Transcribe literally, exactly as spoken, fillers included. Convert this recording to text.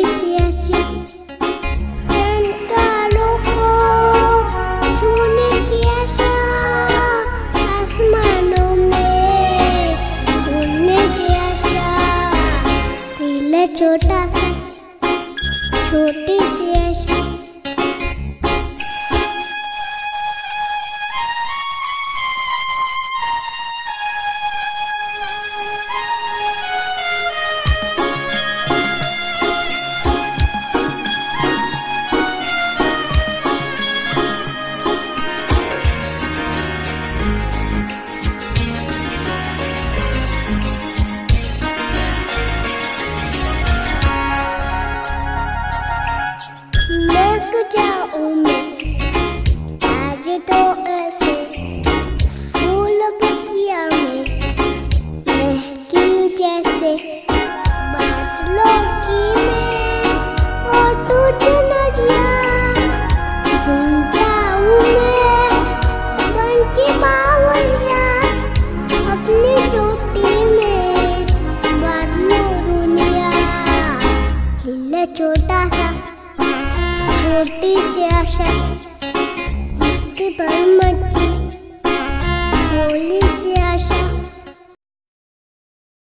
सी अच्छी चमत्कारों को छूने की आशा, आसमानों में उड़ने की आशा। दिल है छोटा सा, छोटी सी आशा। जाऊं मैं आज तो ऐसे फूल बगिया में महकी जैसे बादलों